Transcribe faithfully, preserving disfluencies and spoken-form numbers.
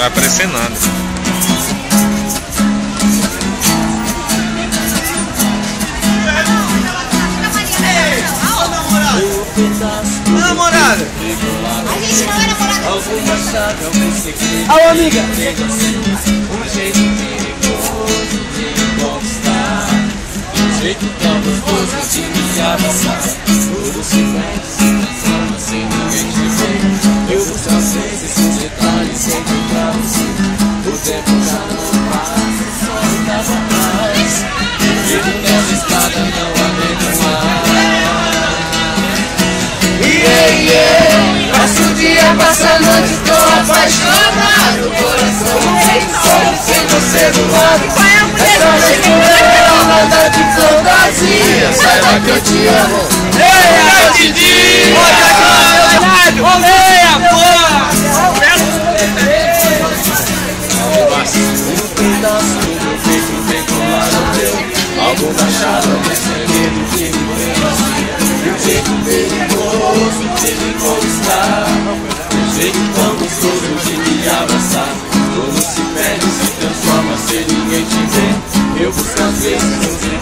vai aparecer nada. Namorada! A gente não é namorada. Alô, amiga! Um jeito perigoso de me conquistar, um jeito tão gostoso de me abraçar. Tudo se mete, se transforma sem ninguém te ver. Eu busco às vezes um detalhe sempre pra você. O tempo já não passa, só estava atrás. Vivo nessa estrada, não aguento mais. Yeah, yeah. Passo o dia, passo a noite, tô apaixonado. Coração sem sem você do lado. É só loucura, nada de fantasia. Saiba que eu te amo. Ei, Didi! Oleia, porra! Um pedaço do meu peito vem colar no teu. Algo na chave, segredo que me denuncia. Um jeito perigoso de me conquistar, um jeito tão gostoso de me abraçar. Tudo se perde, se transforma sem ninguém te ver. Eu busco às vezes